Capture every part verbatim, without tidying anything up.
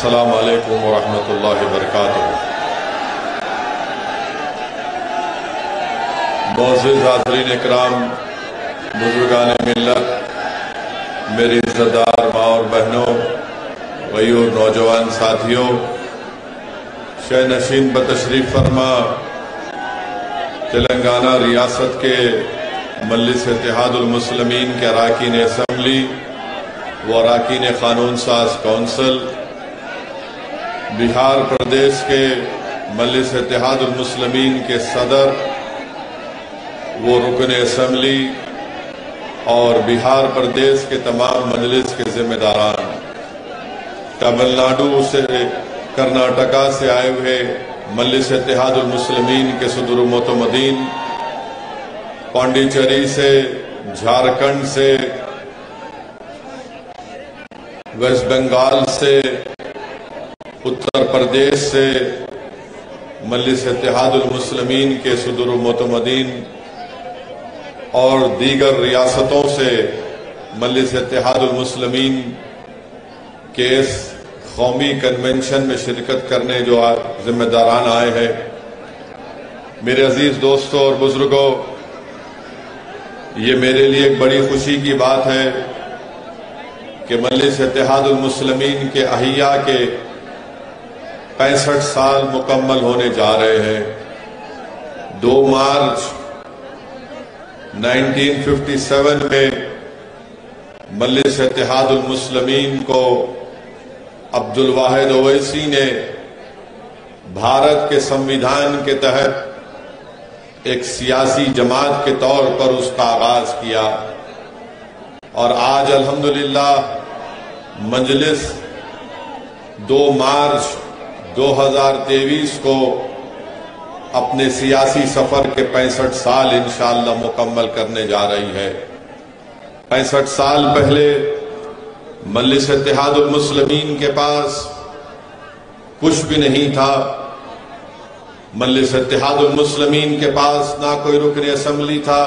अस्सलामु अलैकुम वरहमतुल्लाहि वबरकातुहू। मुअज़्ज़िज़ हाज़रीन इकराम, बुज़ुर्गान मिल्लत, मेरी इज़्ज़तदार माँ और बहनों, गयूर नौजवान साथियों, शह नशीन बतशरीफ फरमा तेलंगाना रियासत के मजलिस इत्तेहादुल मुस्लिमीन के अरकान असम्बली व अरकान क़ानून साज कौंसिल, बिहार प्रदेश के मजलिस इत्तेहादुल मुस्लिमीन के सदर वो रुकन असम्बली और बिहार प्रदेश के तमाम मजलिस के जिम्मेदारान, तमिलनाडु से कर्नाटका से आए हुए मजलिस इत्तेहादुल मुस्लिमीन के सदर मोतमदीन, पांडिचेरी से, झारखंड से, वेस्ट बंगाल से, उत्तर प्रदेश से मजलिस इत्तेहादुल मुस्लिमीन के सदर मोतमदीन और दीगर रियासतों से मजलिस इत्तेहादुल मुस्लिमीन के इस कौमी कन्वेंशन में शिरकत करने जो जिम्मेदारान आए हैं, मेरे अजीज दोस्तों और बुजुर्गों, ये मेरे लिए एक बड़ी खुशी की बात है कि मजलिस इत्तेहादुल मुस्लिमीन के अहिया के पैंसठ साल मुकम्मल होने जा रहे हैं। दो मार्च उन्नीस सौ सत्तावन में मजलिस इत्तेहादुल मुस्लिमीन को अब्दुल वाहिद ओवैसी ने भारत के संविधान के तहत एक सियासी जमात के तौर पर उसका आगाज किया और आज अल्हम्दुलिल्लाह मजलिस दो मार्च दो हज़ार तेईस को अपने सियासी सफर के पैंसठ साल इंशाअल्लाह मुकम्मल करने जा रही है। पैंसठ साल पहले मजलिस इत्तेहादुल मुस्लिमीन के पास कुछ भी नहीं था। मजलिस इत्तेहादुल मुस्लिमीन के पास ना कोई रुकन असम्बली था,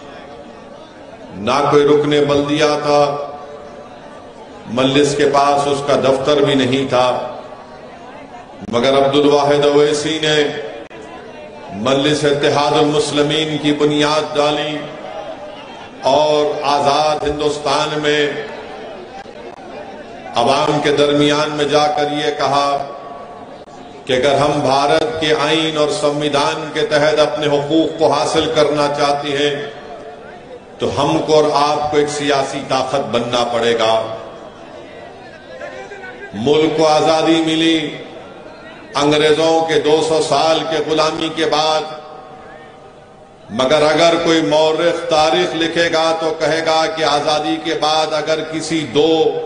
ना कोई रुकन बल्दिया था, मजलिस के पास उसका दफ्तर भी नहीं था। मगर अब्दुल वाहिद ओवैसी ने मजलिस इत्तेहादुल मुस्लिमीन की बुनियाद डाली और आजाद हिंदुस्तान में अवाम के दरमियान में जाकर ये कहा कि अगर हम भारत के आईन और संविधान के तहत अपने हुकूक को हासिल करना चाहते हैं तो हमको और आपको एक सियासी ताकत बनना पड़ेगा। मुल्क को आजादी मिली अंग्रेजों के दो सौ साल के गुलामी के बाद, मगर अगर कोई मौरिख तारीख लिखेगा तो कहेगा कि आजादी के बाद अगर किसी दो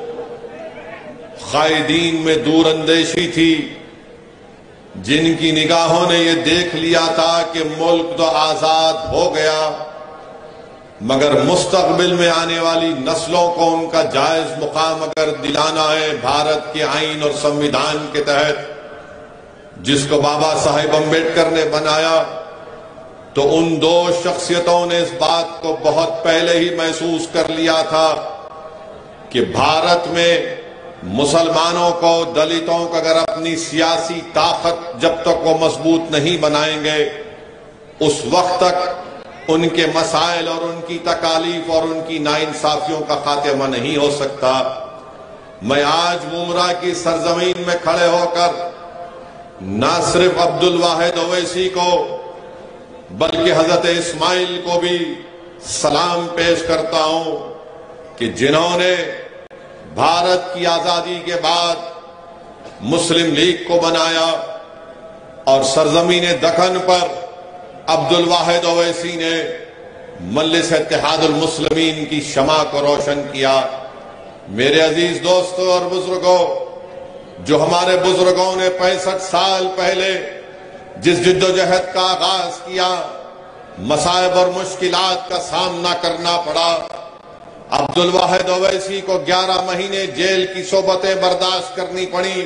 कायदीन में दूरअंदेशी थी जिनकी निगाहों ने यह देख लिया था कि मुल्क तो आजाद हो गया मगर मुस्तकबिल में आने वाली नस्लों को उनका जायज मुकाम अगर दिलाना है भारत के आईन और संविधान के तहत जिसको बाबा साहेब अम्बेडकर ने बनाया, तो उन दो शख्सियतों ने इस बात को बहुत पहले ही महसूस कर लिया था कि भारत में मुसलमानों को, दलितों को अगर अपनी सियासी ताकत जब तक वो मजबूत नहीं बनाएंगे उस वक्त तक उनके मसाइल और उनकी तकालीफ और उनकी नाइंसाफियों का खात्मा नहीं हो सकता। मैं आज मुमरा की सरजमीन में खड़े होकर ना सिर्फ अब्दुल वाहिद ओवैसी को बल्कि हजरत इस्माइल को भी सलाम पेश करता हूं कि जिन्होंने भारत की आजादी के बाद मुस्लिम लीग को बनाया और सरजमीन दखन पर अब्दुल वाहिद ओवैसी ने मजलिस इत्तेहादुल मुस्लिमीन की शमा को रोशन किया। मेरे अजीज दोस्तों और बुजुर्गों, जो हमारे बुजुर्गों ने पैंसठ साल पहले जिस जिद्दोजहद का आगाज किया, मसाइब और मुश्किलात का सामना करना पड़ा। अब्दुल वाहिद ओवैसी को ग्यारह महीने जेल की सोबतें बर्दाश्त करनी पड़ी,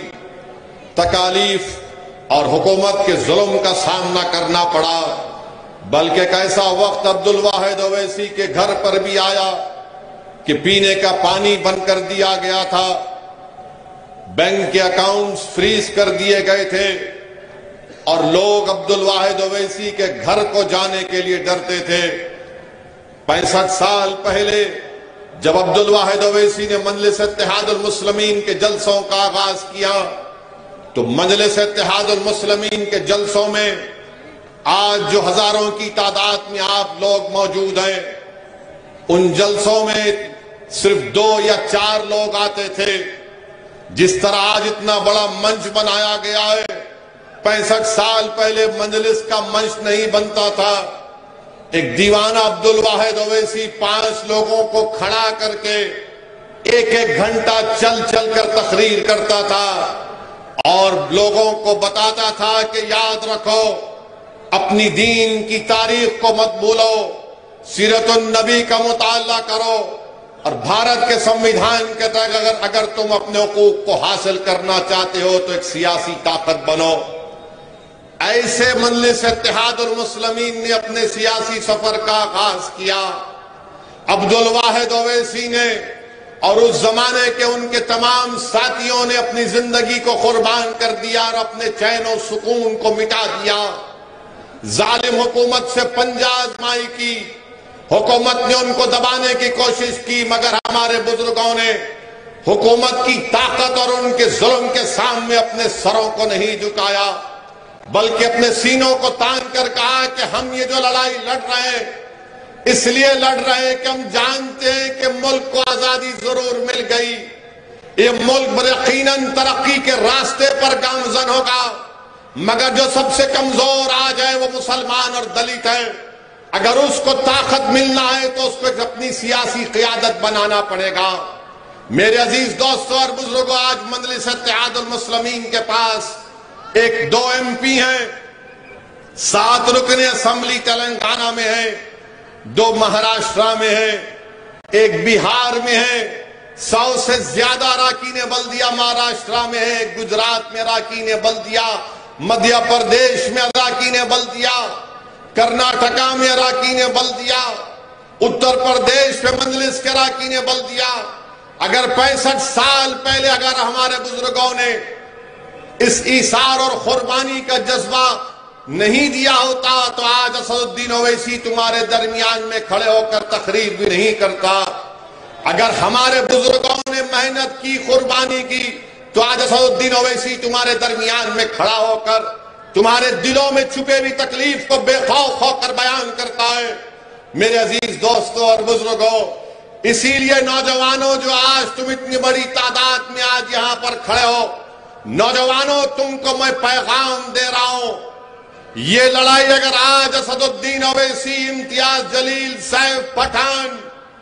तकालीफ और हुकूमत के जुल्म का सामना करना पड़ा। बल्कि एक ऐसा वक्त अब्दुल वाहिद ओवैसी के घर पर भी आया कि पीने का पानी बंद कर दिया गया था, بینک کے اکاؤنٹس فریز کر دیے گئے تھے اور لوگ عبد الواحد اویسی کے گھر کو جانے کے لیے ڈرتے تھے۔ پینسٹھ سال پہلے جب عبد الواحد اویسی نے مجلس اتحاد المسلمین کے جلسوں کا آغاز کیا تو مجلس اتحاد المسلمین کے جلسوں میں آج جو ہزاروں کی تعداد میں آپ لوگ موجود ہیں، ان جلسوں میں صرف دو یا چار لوگ آتے تھے۔ جس طرح آج اتنا بڑا منچ بنایا گیا ہے، پینسٹھ سال پہلے مجلس کا منچ نہیں بنتا تھا۔ ایک دیوانہ عبد الواحد اویسی پانچ لوگوں کو کھڑا کر کے ایک ایک گھنٹہ چل چل کر تقریر کرتا تھا اور لوگوں کو بتاتا تھا کہ یاد رکھو، اپنی دین کی تاریخ کو مت بھولو، سیرت النبی کا مطالعہ کرو، اور بھارت کے سمویدھان کے تحت اگر اگر تم اپنے حقوق کو حاصل کرنا چاہتے ہو تو ایک سیاسی طاقت بنو۔ ایسے مجلس اتحاد المسلمین نے اپنے سیاسی سفر کا آغاز کیا۔ عبد الواحد اویسی نے اور اس زمانے کے ان کے تمام ساتھیوں نے اپنی زندگی کو قربان کر دیا اور اپنے چین و سکون کو مٹا دیا۔ ظالم حکومت سے پنجہ آزمائی کی، حکومت نے ان کو دبانے کی کوشش کی، مگر ہمارے بزرگوں نے حکومت کی طاقت اور ان کے ظلم کے سامنے اپنے سروں کو نہیں جھکایا، بلکہ اپنے سینوں کو تان کر کہا کہ ہم یہ جو لڑائی لڑ رہے ہیں اس لیے لڑ رہے ہیں کہ ہم جانتے ہیں کہ ملک کو آزادی ضرور مل گئی، یہ ملک یقیناً ترقی کے راستے پر گامزن ہوگا، مگر جو سب سے کمزور آج ہے وہ مسلمان اور دلت ہے۔ اگر اس کو طاقت ملنا ہے تو اس کو اپنی سیاسی قیادت بنانا پڑے گا۔ میرے عزیز دوستوں اور بزرگوں، آج مجلس اتحاد المسلمین کے پاس ایک دو ایم پی ہیں، سات رکن اسمبلی تلنگانہ میں ہیں، دو مہاراشٹرا میں ہیں، ایک بہار میں ہے، سو سے زیادہ اراکین بلدیہ مہاراشٹرا میں ہے، گجرات میں اراکین بلدیہ، مدھیہ پردیش میں اراکین بلدیہ، کرناٹکا میں اراکین بلدیہ، اتر پردیش میں مجلس کے اراکین بلدیہ۔ اگر پینسٹھ سال پہلے اگر ہمارے بزرگوں نے اس ایثار اور قربانی کا جذبہ نہیں دیا ہوتا تو آج اسد الدین اویسی تمہارے درمیان میں کھڑے ہو کر تقریر بھی نہیں کرتا۔ اگر ہمارے بزرگوں نے محنت کی، قربانی کی، تو آج اسد الدین اویسی تمہارے درمیان میں کھڑا ہو کر تمہارے دلوں میں چھپے ہوئی تکلیف کو بے خوف ہو کر بیان کرتا ہے۔ میرے عزیز دوستوں اور بزرگوں، اسی لیے نوجوانوں جو آج تم اتنی بڑی تعداد میں آج یہاں پر کھڑے ہو، نوجوانوں تم کو میں پیغام دے رہا ہوں، یہ لڑائی اگر آج اسد الدین اویسی، امتیاز جلیل، سیف پٹھان،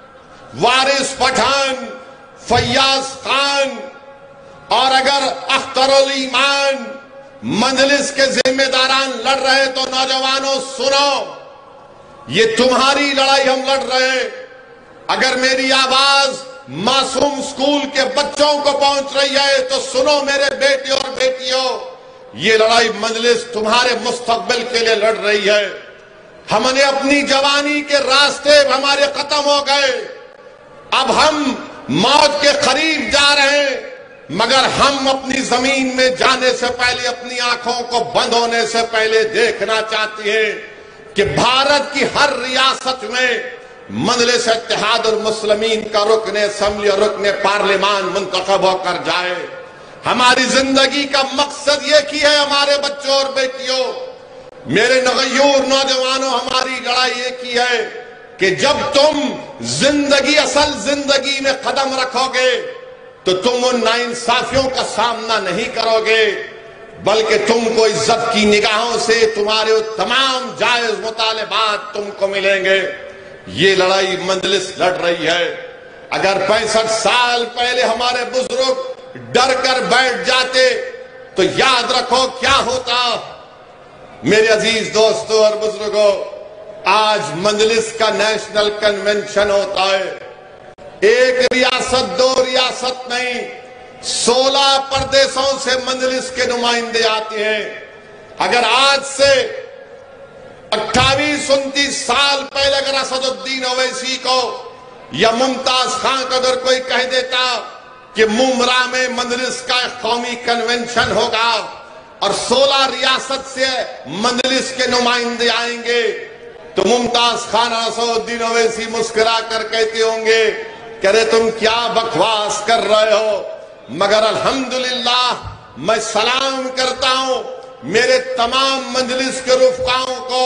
وارث پٹھان، فیاض خان اور اگر اختر الایمان مجلس کے ذمہ داران لڑ رہے تو نوجوانوں سنو، یہ تمہاری لڑائی ہم لڑ رہے ہیں۔ اگر میری آواز معصوم سکول کے بچوں کو پہنچ رہی ہے تو سنو میرے بیٹے اور بیٹیوں، یہ لڑائی مجلس تمہارے مستقبل کے لیے لڑ رہی ہے۔ ہم نے اپنی جوانی کے راستے ہمارے ختم ہو گئے، اب ہم موت کے قریب جا رہے ہیں، مگر ہم اپنی زمین میں جانے سے پہلے اپنی آنکھوں کو بند ہونے سے پہلے دیکھنا چاہتے ہیں کہ بھارت کی ہر ریاست میں مجلس اتحاد المسلمین کا رکن اسمبلی اور رکن پارلیمان منتخب ہو کر جائے۔ ہماری زندگی کا مقصد یہ کی ہے ہمارے بچوں اور بیٹیوں، میرے نغیور نوجوانوں، ہماری لڑائی یہ کی ہے کہ جب تم زندگی اصل زندگی میں قدم رکھو گے تو تم ان ناانصافیوں کا سامنا نہیں کرو گے، بلکہ تم کو عزت کی نگاہوں سے تمہارے تمام جائز مطالبات تم کو ملیں گے۔ یہ لڑائی مجلس لڑ رہی ہے۔ اگر پینسٹھ سال پہلے ہمارے بزرگ ڈر کر بیٹھ جاتے تو یاد رکھو کیا ہوتا۔ میرے عزیز دوستوں اور بزرگوں، آج مجلس کا نیشنل کنونشن ہوتا ہے، ایک ریاست دو ریاست نہیں، سولہ پردیسوں سے مجلس کے نمائندے آتے ہیں۔ اگر آج سے اٹھائیس انتیس سال پہلے اگر اسد الدین اویسی کو یا ممتاز خان کو اگر کوئی کہہ دیتا کہ ممرا میں مجلس کا ایک قومی کنونشن ہوگا اور سولہ ریاست سے مجلس کے نمائندے آئیں گے، تو ممتاز خان اسد الدین اویسی مسکرا کر کہتے ہوں گے کہ ارے تم کیا بکواس کر رہے ہو، مگر الحمدللہ میں سلام کرتا ہوں میرے تمام مجلس کے رفقاؤں کو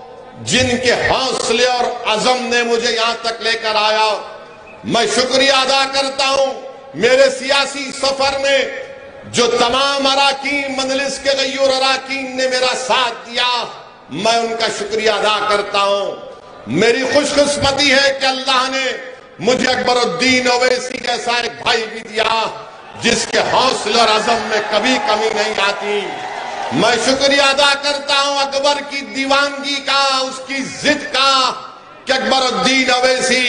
جن کے حوصلے اور عزم نے مجھے یہاں تک لے کر آیا۔ میں شکریہ ادا کرتا ہوں میرے سیاسی سفر میں جو تمام اراکین مجلس کے غیور اراکین نے میرا ساتھ دیا، میں ان کا شکریہ ادا کرتا ہوں۔ میری خوش قسمتی ہے کہ اللہ نے مجھے اکبر الدین اویسی جیسا ایک بھائی بھی دیا جس کے حوصلے اور عزم میں کبھی کمی نہیں آتی۔ میں شکریہ ادا کرتا ہوں اکبر کی دیوانگی کا، اس کی ضد کا، کہ اکبر الدین اویسی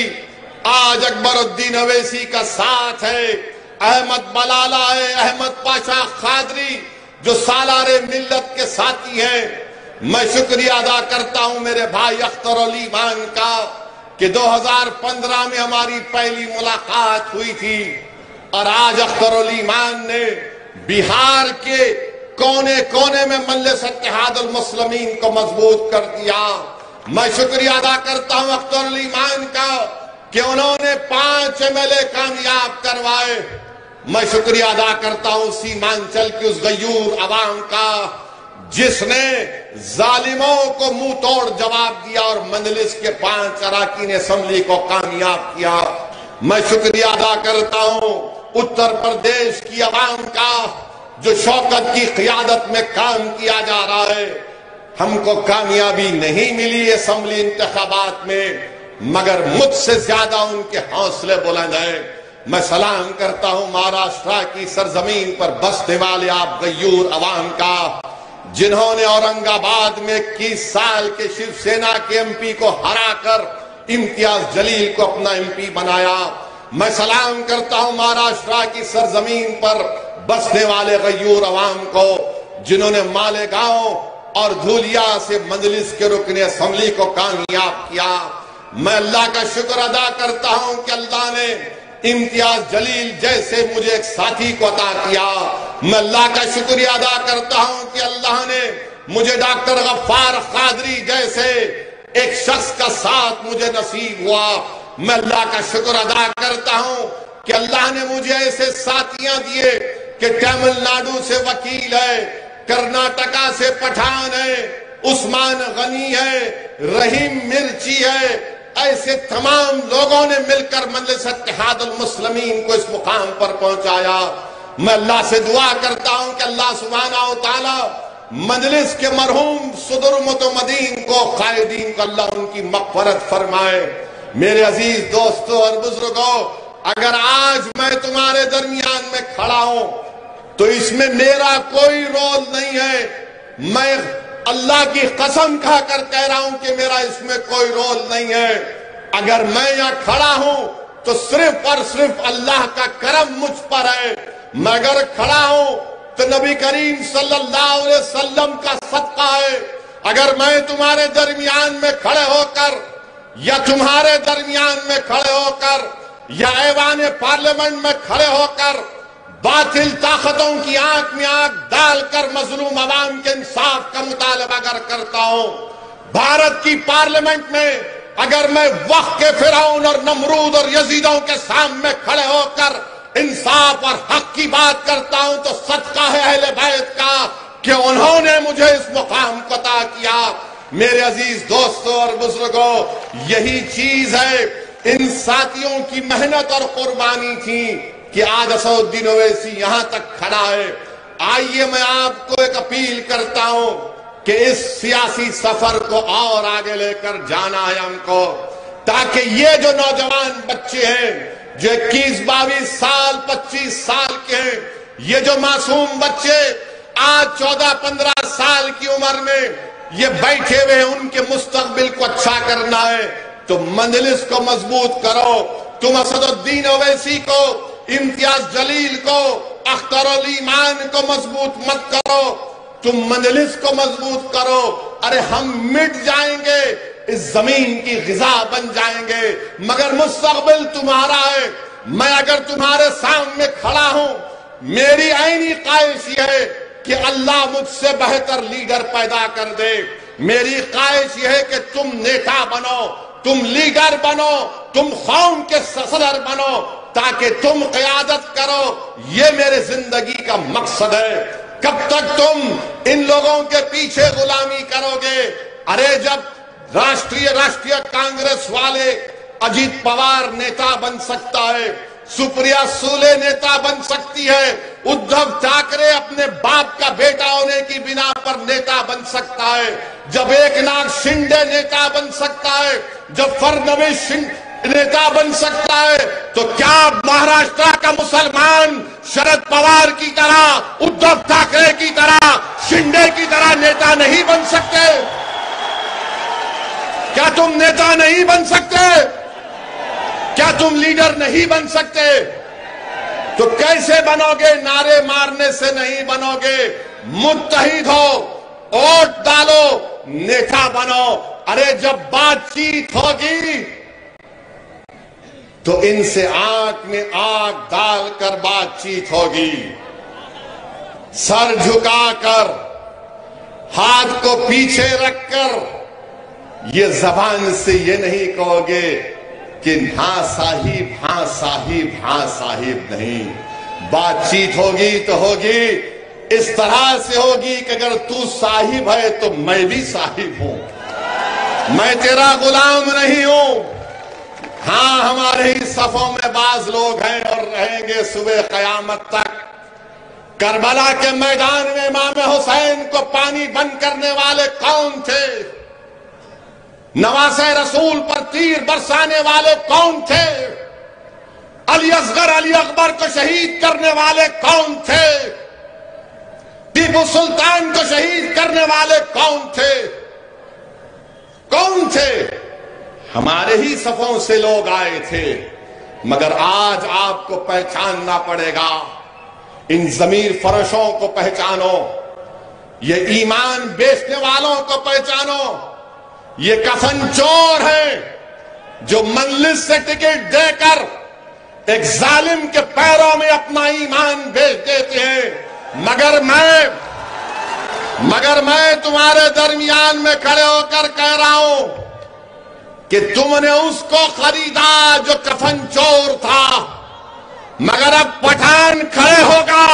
آج اکبر الدین اویسی کا ساتھ ہے، احمد بلالہ ہے، احمد پاشا قادری جو سالار ملت کے ساتھی ہیں۔ میں شکریہ ادا کرتا ہوں میرے بھائی اختر علی مان کا کہ دو ہزار پندرہ میں ہماری پہلی ملاقات ہوئی تھی اور آج اختر علی مان نے بہار کے کونے کونے میں مجلس اتحاد المسلمین کو مضبوط کر دیا۔ میں شکریہ ادا کرتا ہوں اختر علی مان کا کہ انہوں نے پانچ ایم ایل اے کامیاب کروائے۔ میں شکریہ ادا کرتا ہوں سیمانچل کی اس غیور عوام کا جس نے ظالموں کو منہ توڑ جواب دیا اور مجلس کے پانچ اراکین اسمبلی کو کامیاب کیا۔ میں شکریہ ادا کرتا ہوں اتر پردیش کی عوام کا جو شوکت کی قیادت میں کام کیا جا رہا ہے۔ ہم کو کامیابی نہیں ملی اسمبلی انتخابات میں، مگر مجھ سے زیادہ ان کے حوصلے بلند ہیں۔ میں سلام کرتا ہوں مہاراشٹرا کی سرزمین پر بسنے والے آپ غیور عوام کا جنہوں نے اورنگ آباد میں اکیس سال کے شیو سینا کے ایم پی کو ہرا کر امتیاز جلیل کو اپنا ایم پی بنایا۔ میں سلام کرتا ہوں مہاراشٹرا کی سرزمین پر بسنے والے غیور عوام کو جنہوں نے مالیگاؤں اور دھولیا سے مجلس کے رکن اسمبلی کو کامیاب کیا۔ میں اللہ کا شکر ادا کرتا ہوں کہ اللہ نے امتیاز جلیل جیسے مجھے ایک ساتھی کو عطا کیا۔ میں اللہ کا شکریہ ادا کرتا ہوں کہ اللہ نے مجھے ڈاکٹر غفار قادری جیسے ایک شخص کا ساتھ مجھے نصیب ہوا۔ میں اللہ کا شکر ادا کرتا ہوں کہ اللہ نے مجھے ایسے ساتھیاں دیے کہ تمل ناڈو سے وکیل ہے، کرناٹکا سے پٹھان ہے، عثمان غنی ہے، رحیم مرچی ہے، ایسے تمام لوگوں نے مل کر مجلس اتحاد المسلمین کو اس مقام پر پہنچایا۔ میں اللہ سے دعا کرتا ہوں کہ اللہ سبحانہ و تعالی مجلس کے مرحوم صدر متمدین کو قائدین کو اللہ ان کی مغفرت فرمائے۔ میرے عزیز دوستوں اور بزرگوں، اگر آج میں تمہارے درمیان میں کھڑا ہوں تو اس میں میرا کوئی رول نہیں ہے۔ میں اللہ کی قسم کھا کر کہہ رہا ہوں کہ میرا اس میں کوئی رول نہیں ہے۔ اگر میں یہاں کھڑا ہوں تو صرف اور صرف اللہ کا کرم مجھ پر ہے۔ میں اگر کھڑا ہوں تو نبی کریم صلی اللہ علیہ وسلم کا صدقہ ہے۔ اگر میں تمہارے درمیان میں کھڑے ہو کر یا تمہارے درمیان میں کھڑے ہو کر یا ایوان پارلیمنٹ میں کھڑے ہو کر باطل طاقتوں کی آنکھ میں آنکھ ڈال کر مظلوم عوام کے انصاف کا مطالبہ اگر کرتا ہوں، بھارت کی پارلیمنٹ میں اگر میں وقت کے فرعون اور نمرود اور یزیدوں کے سامنے کھڑے ہو کر انصاف اور حق کی بات کرتا ہوں تو صدقہ ہے اہل بیت کا کہ انہوں نے مجھے اس مقام کو عطا کیا۔ میرے عزیز دوستوں اور بزرگوں، یہی چیز ہے، ان ساتھیوں کی محنت اور قربانی تھی کہ آج اسد الدین اویسی یہاں تک کھڑا ہے۔ آئیے میں آپ کو ایک اپیل کرتا ہوں کہ اس سیاسی سفر کو اور آگے لے کر جانا ہے ہم کو، تاکہ یہ جو نوجوان بچے ہیں جو اکیس باویس سال پچیس سال کے ہیں، یہ جو معصوم بچے آج چودہ پندرہ سال کی عمر میں یہ بیٹھے ہوئے ہیں، ان کے مستقبل کو اچھا کرنا ہے تو مجلس کو مضبوط کرو۔ تم اسد الدین اویسی کو، امتیاز جلیل کو، اختر علی مان کو مضبوط مت کرو، تم مجلس کو مضبوط کرو۔ ارے ہم مٹ جائیں گے، اس زمین کی غذا بن جائیں گے، مگر مستقبل تمہارا ہے۔ میں اگر تمہارے سامنے کھڑا ہوں، میری عینی خواہش یہ ہے کہ اللہ مجھ سے بہتر لیڈر پیدا کر دے۔ میری خواہش یہ ہے کہ تم نیتا بنو، تم لیڈر بنو، تم قوم کے صدر بنو، تاکہ تم قیادت کرو۔ یہ میرے زندگی کا مقصد ہے۔ کب تک تم ان لوگوں کے پیچھے غلامی کرو گے؟ ارے جب راشٹریہ راشٹریہ کانگریس والے اجیت پوار نیتا بن سکتا ہے، سپریا سولے نیتا بن سکتی ہے، ادھو ٹھاکرے اپنے باپ کا بیٹا ہونے کی بنا پر نیتا بن سکتا ہے، جب ایک ناتھ شنڈے نیتا بن سکتا ہے، جب فرنویس نیتا بن سکتا ہے، تو کیا مہاراشٹر کا مسلمان شرد پوار کی طرح، ادھو ٹھاکرے کی طرح، شنڈے کی طرح نیتا نہیں بن سکتے؟ کیا تم نیتا نہیں بن سکتے؟ کیا تم لیڈر نہیں بن سکتے؟ تو کیسے بنو گے؟ نعرے مارنے سے نہیں بنو گے، متحد ہو، ووٹ ڈالو، نیتا بنو۔ ارے جب بات چیت ہوگی تو ان سے آنکھ میں آنکھ ڈال کر بات چیت ہوگی، سر جھکا کر، ہاتھ کو پیچھے رکھ کر۔ یہ زبان سے یہ نہیں کہو گے کہ ہاں صاحب، ہاں صاحب، ہاں صاحب، نہیں۔ بات چیت ہوگی تو ہوگی اس طرح سے ہوگی کہ اگر تو صاحب ہے تو میں بھی صاحب ہوں، میں تیرا غلام نہیں ہوں۔ ہاں ہمارے ہی صفوں میں بعض لوگ ہیں اور رہیں گے صبح قیامت تک۔ کربلا کے میدان میں امام حسین کو پانی بند کرنے والے کون تھے؟ نواسہ رسول پر تیر برسانے والے کون تھے؟ علی اصغر علی اکبر کو شہید کرنے والے کون تھے؟ ٹیپو سلطان کو شہید کرنے والے کون تھے؟ کون تھے؟ ہمارے ہی صفوں سے لوگ آئے تھے۔ مگر آج آپ کو پہچاننا پڑے گا، ان ضمیر فرشوں کو پہچانو، یہ ایمان بیچنے والوں کو پہچانو۔ یہ کفن چور ہیں جو مجلس سے ٹکٹ دے کر ایک ظالم کے پیروں میں اپنا ایمان بیچ دیتے ہیں۔ مگر میں مگر میں تمہارے درمیان میں کھڑے ہو کر کہہ رہا ہوں کہ تم نے اس کو خریدا جو کفن چور تھا، مگر اب پٹھان کھڑے ہوگا،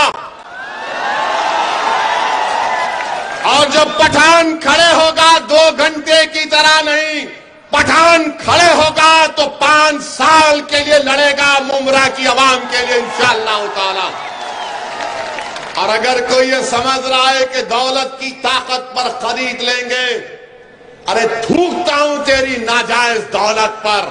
اور جب پٹھان کھڑے ہوگا دو گھنٹے کی طرح نہیں، پٹھان کھڑے ہوگا تو پانچ سال کے لیے لڑے گا ممرا کی عوام کے لیے انشاءاللہ تعالی۔ اور اگر کوئی یہ سمجھ رہا ہے کہ دولت کی طاقت پر خرید لیں گے، ارے تھوکتا ہوں تیری ناجائز دولت پر۔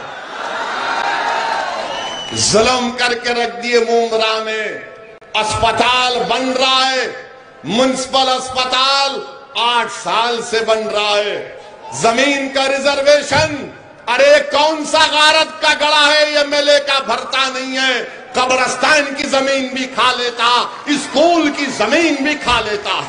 ظلم کر کے رکھ دیے ممرا میں، اسپتال بن رہا ہے، منسپل اسپتال آٹھ سال سے بن رہا ہے، زمین کا ریزرویشن، ارے کون سا غارت کا گڑا ہے یہ میلے کا بھرتا نہیں ہے، قبرستان کی زمین بھی کھا لیتا، اسکول کی زمین بھی کھا لیتا۔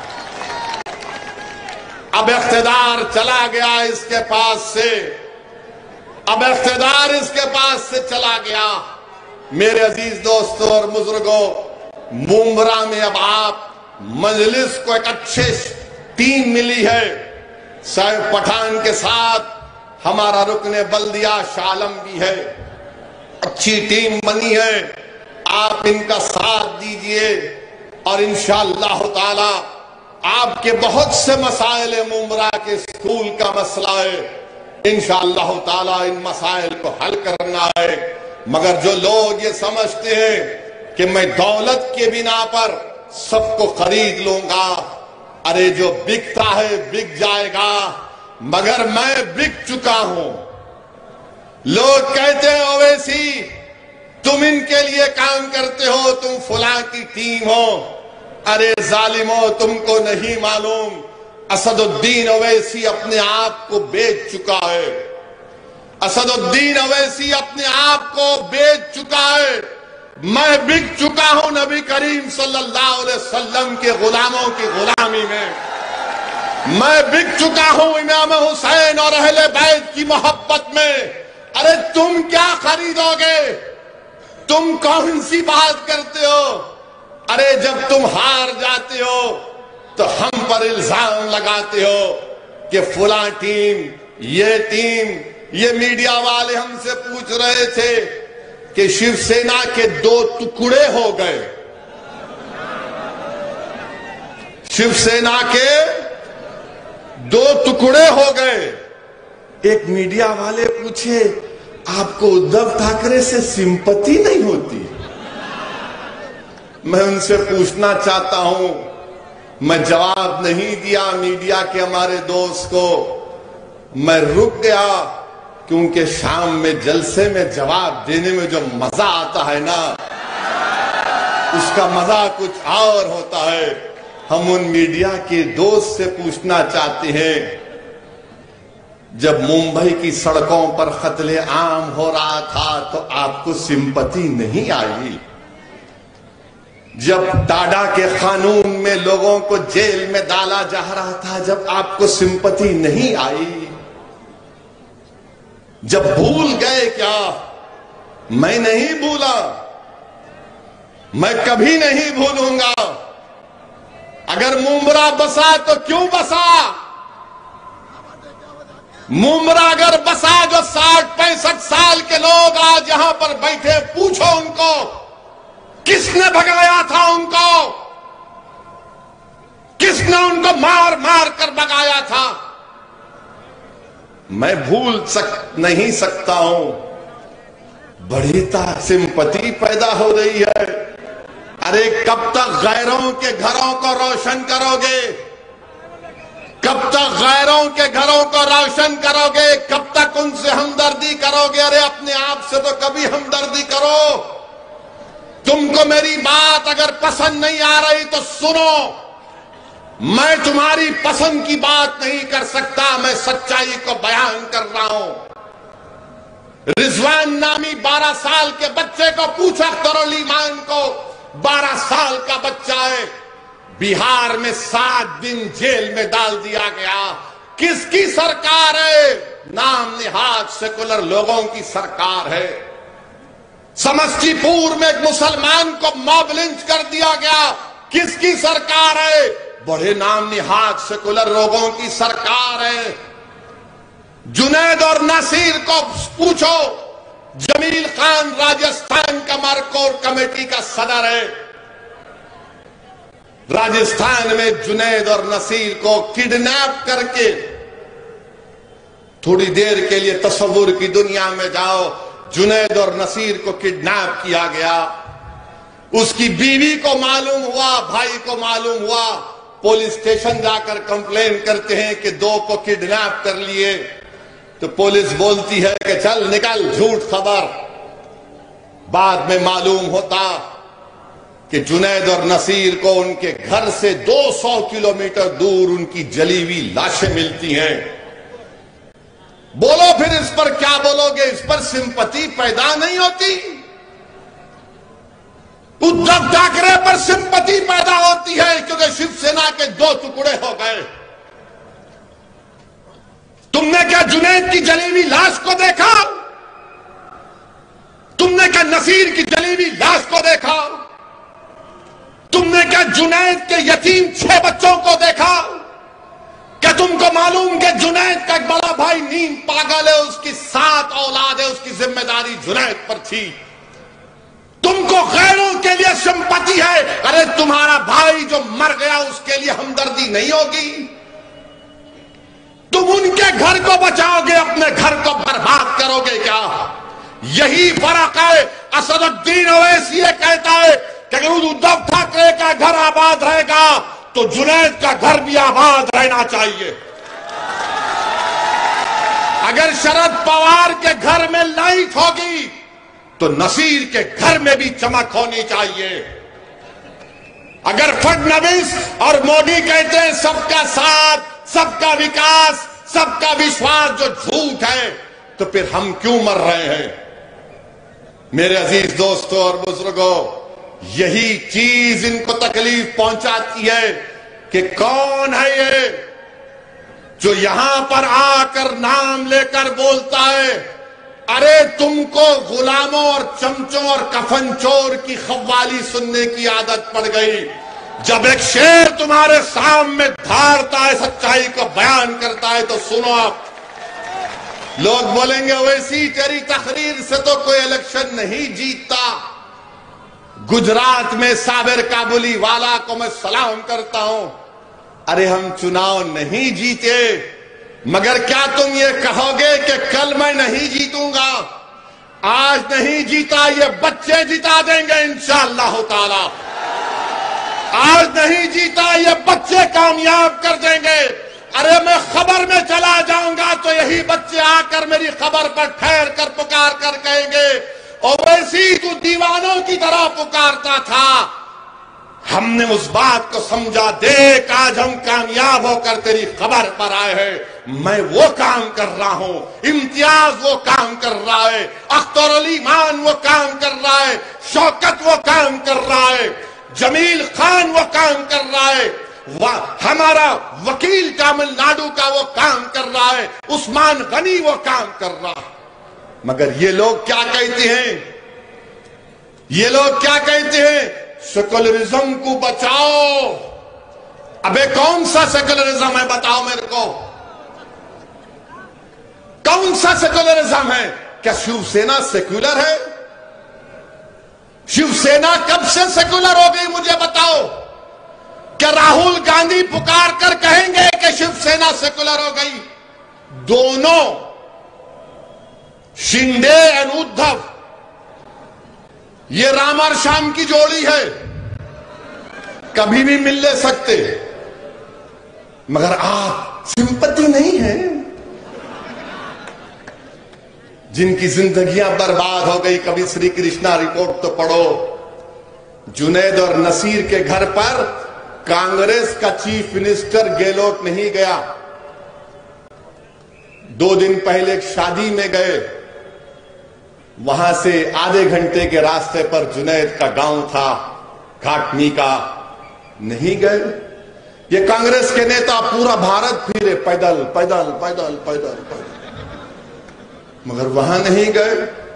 اب اقتدار چلا گیا اس کے پاس سے، اب اقتدار اس کے پاس سے چلا گیا۔ میرے عزیز دوستوں اور بزرگوں، ممبرا میں اب آپ مجلس کو ایک اچھے ٹیم ملی ہے، صاحب پٹھان کے ساتھ ہمارا رکن بلدیہ شالم بھی ہے، اچھی ٹیم بنی ہے، آپ ان کا ساتھ دیجئے اور انشاءاللہ تعالی آپ کے بہت سے مسائل ممبرا کے اسکول کا مسئلہ ہے، انشاءاللہ تعالی ان مسائل کو حل کرنا ہے۔ مگر جو لوگ یہ سمجھتے ہیں کہ میں دولت کے بنا پر سب کو خرید لوں گا، ارے جو بکتا ہے بک جائے گا، مگر میں بک چکا ہوں۔ لوگ کہتے ہیں اویسی تم ان کے لیے کام کرتے ہو، تم فلاں کی ٹیم ہو، ارے ظالمو تم کو نہیں معلوم، اسد الدین اویسی اپنے آپ کو بیچ چکا ہے، اسد الدین اویسی اپنے آپ کو بیچ چکا ہے۔ میں بک چکا ہوں نبی کریم صلی اللہ علیہ وسلم کے غلاموں کی غلامی میں، میں بک چکا ہوں امام حسین اور اہل بیت کی محبت میں۔ ارے تم کیا خریدو گے؟ تم کون سی بات کرتے ہو؟ ارے جب تم ہار جاتے ہو تو ہم پر الزام لگاتے ہو کہ فلاں ٹیم، یہ ٹیم، یہ میڈیا والے ہم سے پوچھ رہے تھے کہ شیو سینا کے دو ٹکڑے ہو گئے، شیو سینا کے دو ٹکڑے ہو گئے۔ ایک میڈیا والے پوچھے آپ کو ادھو ٹھاکرے سے سمپتی نہیں ہوتی؟ میں ان سے پوچھنا چاہتا ہوں، میں جواب نہیں دیا میڈیا کے ہمارے دوست کو، میں رک گیا کیونکہ شام میں جلسے میں جواب دینے میں جو مزہ آتا ہے نا، اس کا مزہ کچھ اور ہوتا ہے۔ ہم ان میڈیا کے دوست سے پوچھنا چاہتے ہیں، جب ممبئی کی سڑکوں پر قتل عام ہو رہا تھا تو آپ کو سمپتی نہیں آئی؟ جب ٹاڈا کے قانون میں لوگوں کو جیل میں ڈالا جا رہا تھا، جب آپ کو سمپتی نہیں آئی؟ جب بھول گئے کیا؟ میں نہیں بھولا، میں کبھی نہیں بھولوں گا۔ اگر ممبرا بسا تو کیوں بسا؟ ممبرا اگر بسا جو ساٹھ پینسٹھ سال کے لوگ آج یہاں پر بیٹھے، پوچھو ان کو کس نے بھگایا تھا؟ ان کو کس نے ان کو مار مار کر بھگایا تھا؟ میں بھول سک نہیں سکتا ہوں۔ بڑی سمپتی پیدا ہو رہی ہے۔ ارے کب تک غیروں کے گھروں کو روشن کرو گے؟ کب تک غیروں کے گھروں کو روشن کرو گے؟ کب تک ان سے ہمدردی کرو گے؟ ارے اپنے آپ سے تو کبھی ہمدردی کرو۔ تم کو میری بات اگر پسند نہیں آ رہی تو سنو، میں تمہاری پسند کی بات نہیں کر سکتا، میں سچائی کو بیان کر رہا ہوں۔ رضوان نامی بارہ سال کے بچے کو پوچھا اختر الایمان کو، بارہ سال کا بچہ ہے، بہار میں سات دن جیل میں ڈال دیا گیا۔ کس کی سرکار ہے؟ نام نہاد سیکولر لوگوں کی سرکار ہے۔ سمستی پور میں ایک مسلمان کو موب لنچ کر دیا گیا، کس کی سرکار ہے؟ بڑے نام نہاد سیکولر لوگوں کی سرکار ہے۔ جنید اور نصیر کو پوچھو، جمیل خان راجستھان کا مارکور کمیٹی کا صدر ہے۔ راجستھان میں جنید اور نصیر کو کڈنیپ کر کے، تھوڑی دیر کے لیے تصور کی دنیا میں جاؤ، جنید اور نصیر کو کڈنیپ کیا گیا۔ اس کی بیوی کو معلوم ہوا، بھائی کو معلوم ہوا، پولیس اسٹیشن جا کر کمپلین کرتے ہیں کہ دو کو کڈنیپ کر لیے، تو پولیس بولتی ہے کہ چل نکل، جھوٹ خبر۔ بعد میں معلوم ہوتا کہ جنید اور نصیر کو ان کے گھر سے دو سو کلومیٹر دور ان کی جلی ہوئی لاشیں ملتی ہیں۔ بولو پھر اس پر کیا بولو گے؟ اس پر سمپتی پیدا نہیں ہوتی؟ ادھو ٹھاکرے پر سمپتی پیدا ہوتی ہے کیونکہ شیو سینا کے دو ٹکڑے ہو گئے۔ تم نے کیا جنید کی جلی ہوئی لاش کو دیکھا؟ تم نے کیا نصیر کی جلی ہوئی لاش کو دیکھا؟ تم نے کیا جنید کے یتیم چھ بچوں کو دیکھا؟ کیا تم کو معلوم کہ جنید کا ایک بڑا بھائی نیم پاگل ہے، اس کی سات اولاد ہے، اس کی ذمہ داری جنید پر تھی۔ تم کو غیروں کے لیے سمپتی ہے، ارے تمہارا بھائی جو مر گیا اس کے لیے ہمدردی نہیں ہوگی؟ تم ان کے گھر کو بچاؤ گے، اپنے گھر کو برباد کرو گے کیا؟ یہی فرق ہے۔ اسد الدین اویسی یہ کہتا ہے کہ اگر ادھو ٹھاکرے کا گھر آباد رہے گا تو جنید کا گھر بھی آباد رہنا چاہیے۔ اگر شرد پوار کے گھر میں لائٹ ہوگی تو نصیر کے گھر میں بھی چمک ہونی چاہیے۔ اگر فڈنویس اور مودی کہتے ہیں سب کا ساتھ، سب کا وکاس، سب کا وشواس، جو جھوٹ ہے، تو پھر ہم کیوں مر رہے ہیں؟ میرے عزیز دوستوں اور بزرگوں، یہی چیز ان کو تکلیف پہنچاتی ہے کہ کون ہے یہ جو یہاں پر آ کر نام لے کر بولتا ہے ارے تم کو غلاموں اور چمچوں اور کفن چور کی قوالی سننے کی عادت پڑ گئی. جب ایک شیر تمہارے سامنے دھاڑتا ہے، سچائی کو بیان کرتا ہے تو سنو آپ. لوگ بولیں گے ویسی تیری تقریر سے تو کوئی الیکشن نہیں جیتتا. گجرات میں صابر کابلی والا کو میں سلام کرتا ہوں. ارے ہم چناؤ نہیں جیتے، مگر کیا تم یہ کہو گے کہ کل میں نہیں جیتوں گا؟ آج نہیں جیتا، یہ بچے جیتا دیں گے انشاءاللہ تعالی. آج نہیں جیتا، یہ بچے کامیاب کر دیں گے. ارے میں خبر میں چلا جاؤں گا تو یہی بچے آ کر میری خبر پر ٹھہر کر پکار کر کہیں گے اویسی تو دیوانوں کی طرح پکارتا تھا. ہم نے اس بات کو سمجھا، دیکھ آج ہم کامیاب ہو کر تیری خبر پر آئے ہیں. میں وہ کام کر رہا ہوں، امتیاز وہ کام کر رہا ہے، اختر علی مان وہ کام کر رہا ہے، شوکت وہ کام کر رہا ہے، جمیل خان وہ کام کر رہا ہے، ہمارا وکیل تامل ناڈو کا وہ کام کر رہا ہے، عثمان غنی وہ کام کر رہا ہے. مگر یہ لوگ کیا کہتے ہیں؟ یہ لوگ کیا کہتے ہیں؟ سیکولرزم کو بچاؤ. ابے کون سا سیکولرزم ہے بتاؤ میرے کو؟ کون سا سیکولرزم ہے؟ کیا شیو سینا سیکولر ہے؟ شیو سینا کب سے سیکولر ہو گئی مجھے بتاؤ؟ کیا راہل گاندھی پکار کر کہیں گے کہ شیو سینا سیکولر ہو گئی؟ دونوں شنڈے اور ادھو یہ رام اور شام کی جوڑی ہے، کبھی بھی مل لے سکتے. مگر آپ سمپتی نہیں ہے. جن کی زندگیاں برباد ہو گئی، کبھی سری کرشنا رپورٹ تو پڑھو. جنید اور نصیر کے گھر پر کانگریس کا چیف منسٹر گیلوٹ نہیں گیا. دو دن پہلے ایک شادی میں گئے، وہاں سے آدھے گھنٹے کے راستے پر جنید کا گاؤں تھا، گھاٹنی کا، نہیں گئے. یہ کانگریس کے نیتا پورا بھارت پھرے، پیدل پیدل پیدل پیدل پیدل، مگر وہاں نہیں گئے.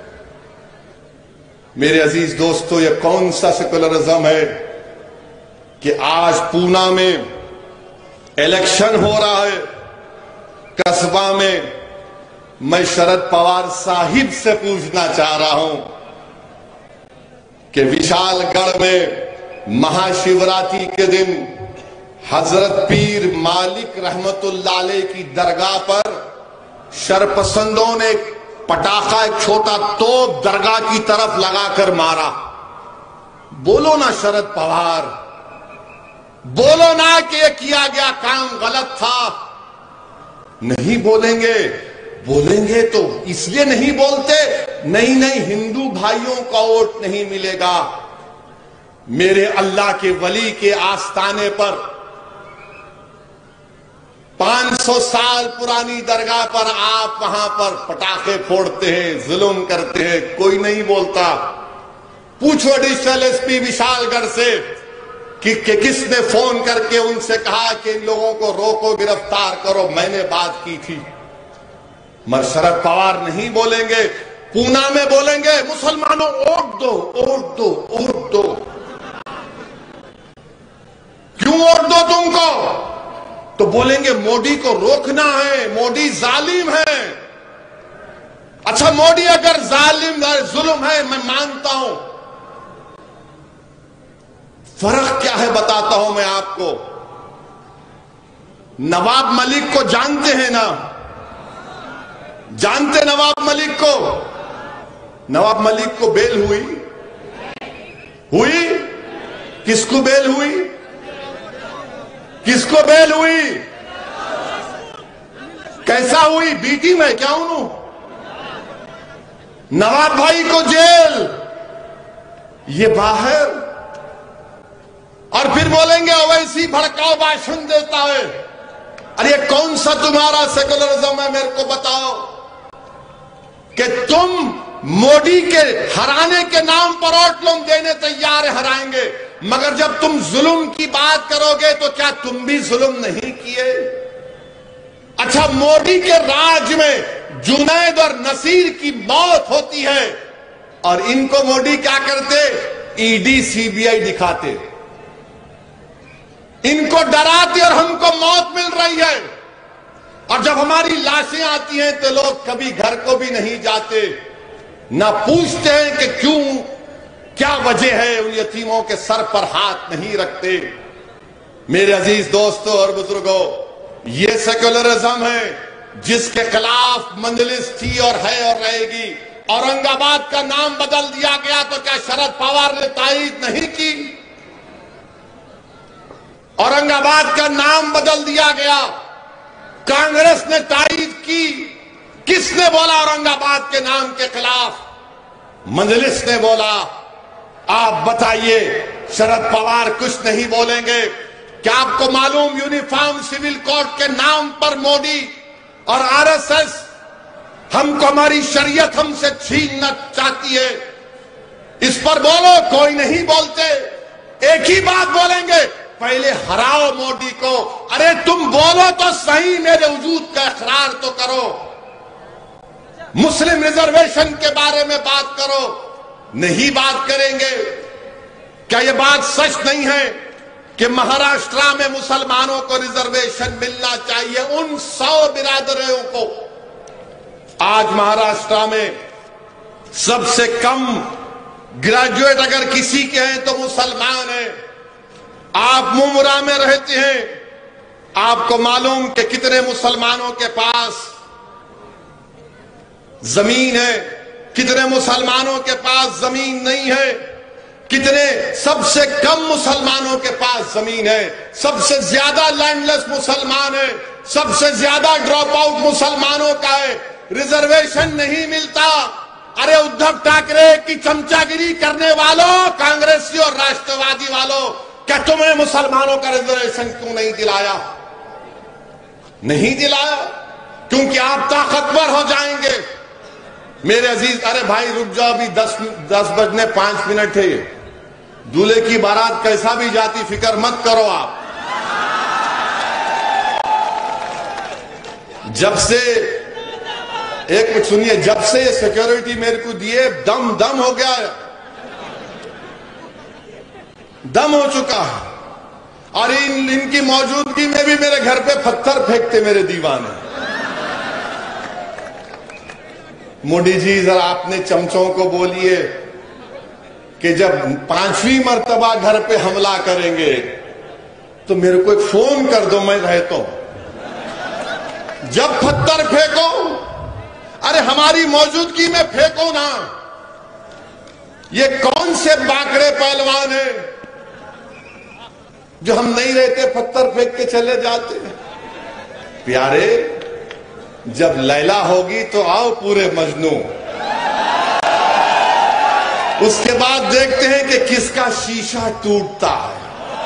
میرے عزیز دوستو، یہ کون سا سیکولرزم ہے کہ آج پونا میں الیکشن ہو رہا ہے، قصبہ میں. میں شرد پوار صاحب سے پوچھنا چاہ رہا ہوں کہ وشال گڑھ میں مہا شیوراتری کے دن حضرت پیر مالک رحمت اللہ علیہ کی درگاہ پر شرپسندوں نے پٹاخہ ایک چھوٹا توپ درگاہ کی طرف لگا کر مارا. بولو نا شرد پوار، بولو نا کہ یہ کیا گیا کام غلط تھا. نہیں بولیں گے. بولیں گے تو اس لیے نہیں بولتے، نہیں نہیں ہندو بھائیوں کا ووٹ نہیں ملے گا. میرے اللہ کے ولی کے آستانے پر پانچ سو سال پرانی درگاہ پر آپ وہاں پر پٹاخے پھوڑتے ہیں، ظلم کرتے ہیں، کوئی نہیں بولتا. پوچھو ایڈیشنل ایس پی وشال گڑھ سے کہ کس نے فون کر کے ان سے کہا کہ ان لوگوں کو روکو، گرفتار کرو. میں نے بات کی تھی. مگر شرد پوار نہیں بولیں گے. پونا میں بولیں گے مسلمانوں ووٹ دو، ووٹ دو، ووٹ دو. کیوں ووٹ دو تم کو؟ تو بولیں گے موڈی کو روکنا ہے، موڈی ظالم ہے. اچھا موڈی اگر ظالم ہے، ظلم ہے، میں مانتا ہوں. فرق کیا ہے بتاتا ہوں میں آپ کو. نواب ملک کو جانتے ہیں نا؟ جانتے نواب ملک کو؟ نواب ملک کو بیل ہوئی ہوئی کس کو بیل ہوئی؟ کس کو بیل ہوئی؟ کیسا ہوئی؟ بیٹی میں کیا ہوں؟ نواب بھائی کو جیل، یہ باہر. اور پھر بولیں گے اویسی بھڑکاؤ بھاشن دیتا ہے. ارے یہ کون سا تمہارا سیکولرزم ہے میرے کو بتاؤ کہ تم موڈی کے ہرانے کے نام پر ووٹ لوگ دینے تیار ہرائیں گے، مگر جب تم ظلم کی بات کرو گے تو کیا تم بھی ظلم نہیں کیے؟ اچھا موڈی کے راج میں جنید اور نصیر کی موت ہوتی ہے اور ان کو مودی کیا کرتے؟ ای ڈی سی بی آئی دکھاتے، ان کو ڈراتے اور ہم کو موت مل رہی ہے، اور جب ہماری لاشیں آتی ہیں تو لوگ کبھی گھر کو بھی نہیں جاتے، نہ پوچھتے ہیں کہ کیوں، کیا وجہ ہے، ان یتیموں کے سر پر ہاتھ نہیں رکھتے۔ میرے عزیز دوستوں اور بزرگوں، یہ سیکولرزم ہے جس کے خلاف مجلس تھی اور ہے اور رہے گی۔ اورنگ آباد کا نام بدل دیا گیا تو کیا شرد پوار نے تائید نہیں کی؟ اورنگ آباد کا نام بدل دیا گیا، کانگریس نے تائید کی۔ کس نے بولا اورنگ آباد کے نام کے خلاف؟ مجلس نے بولا۔ آپ بتائیے، شرد پوار کچھ نہیں بولیں گے؟ کیا آپ کو معلوم یونیفارم سول کوڈ کے نام پر مودی اور آر ایس ایس ہم کو ہماری شریعت ہم سے چھیننا چاہتی ہے؟ اس پر بولو، کوئی نہیں بولتے۔ ایک ہی بات بولیں گے، پہلے ہراؤ مودی کو۔ ارے تم بولو تو صحیح، میرے وجود کا اقرار تو کرو، مسلم ریزرویشن کے بارے میں بات کرو۔ نہیں بات کریں گے۔ کیا یہ بات سچ نہیں ہے کہ مہاراشٹرا میں مسلمانوں کو ریزرویشن ملنا چاہیے؟ ان سو برادریوں کو آج مہاراشٹرا میں سب سے کم گریجویٹ اگر کسی کے ہیں تو مسلمان ہیں۔ آپ ممبرا میں رہتے ہیں، آپ کو معلوم کہ کتنے مسلمانوں کے پاس زمین ہے، کتنے مسلمانوں کے پاس زمین نہیں ہے، کتنے سب سے کم مسلمانوں کے پاس زمین ہے، سب سے زیادہ لینڈ لیس مسلمان ہے، سب سے زیادہ ڈراپ آؤٹ مسلمانوں کا ہے، ریزرویشن نہیں ملتا۔ ارے ادھو ٹھاکرے کی چمچا گیری کرنے والوں، کانگریسی اور راشٹروادی والوں، کیا تمہیں مسلمانوں کا ریزرویشن کیوں نہیں دلایا؟ نہیں دلایا کیونکہ آپ طاقتور ہو جائیں گے۔ میرے عزیز، ارے بھائی رک جاؤ، ابھی دس دس بجنے پانچ منٹ ہے، دولہے کی بارات کیسا بھی جاتی، فکر مت کرو آپ۔ جب سے ایک منٹ سنیے، جب سے یہ سیکیورٹی میرے کو دیے، دم دم ہو گیا ہے، دم ہو چکا ہے، اور ان ان کی موجودگی میں بھی میرے گھر پہ پتھر پھینکتے میرے دیوانے۔ مودی جی ذرا اپنے چمچوں کو بولیے کہ جب پانچویں مرتبہ گھر پہ حملہ کریں گے تو میرے کو ایک فون کر دو، میں رہتا ہوں۔ جب پتھر پھینکو، ارے ہماری موجودگی میں پھینکو نا۔ یہ کون سے باکڑے پہلوان ہیں جو ہم نہیں رہتے پتھر پھینک کے چلے جاتے ہیں؟ پیارے، جب لیلا ہوگی تو آؤ پورے مجنو، اس کے بعد دیکھتے ہیں کہ کس کا شیشہ ٹوٹتا ہے،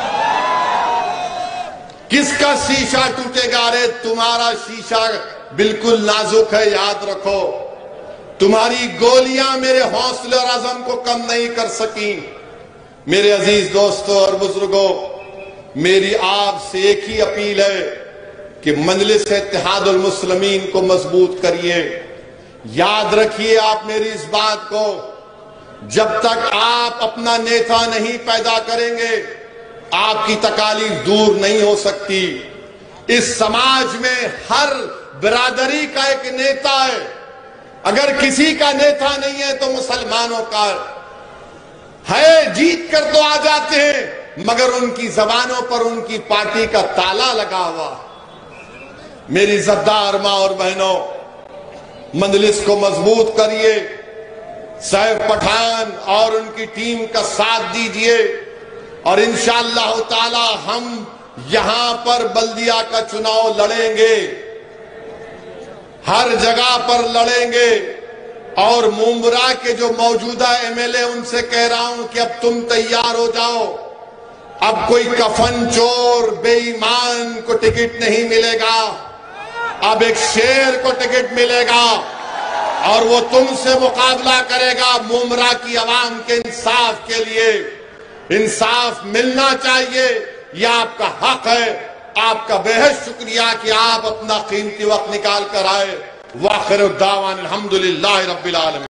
کس کا شیشہ ٹوٹے گا۔ ارے تمہارا شیشہ بالکل نازک ہے، یاد رکھو، تمہاری گولیاں میرے حوصلے اور عزم کو کم نہیں کر سکیں۔ میرے عزیز دوستوں اور بزرگوں، میری آپ سے ایک ہی اپیل ہے کہ مجلس اتحاد المسلمین کو مضبوط کریے۔ یاد رکھیے آپ میری اس بات کو، جب تک آپ اپنا نیتا نہیں پیدا کریں گے، آپ کی تکالیف دور نہیں ہو سکتی۔ اس سماج میں ہر برادری کا ایک نیتا ہے، اگر کسی کا نیتا نہیں ہے تو مسلمانوں کا ہے۔ جیت کر تو آ جاتے ہیں، مگر ان کی زبانوں پر ان کی پارٹی کا تالا لگا ہوا۔ میری عزتدار ماں اور بہنوں، مجلس کو مضبوط کریے، سیف پٹھان اور ان کی ٹیم کا ساتھ دیجئے، اور انشاءاللہ تعالی ہم یہاں پر بلدیہ کا چناؤ لڑیں گے، ہر جگہ پر لڑیں گے۔ اور ممبرا کے جو موجودہ ایم ایل اے، ان سے کہہ رہا ہوں کہ اب تم تیار ہو جاؤ، اب کوئی کفن چور بے ایمان کو ٹکٹ نہیں ملے گا، اب ایک شیر کو ٹکٹ ملے گا، اور وہ تم سے مقابلہ کرے گا ممبرا کی عوام کے انصاف کے لیے۔ انصاف ملنا چاہیے، یہ آپ کا حق ہے۔ آپ کا بے حد شکریہ کہ آپ اپنا قیمتی وقت نکال کر آئے۔ وآخر الدعوان الحمدللہ رب العالمین.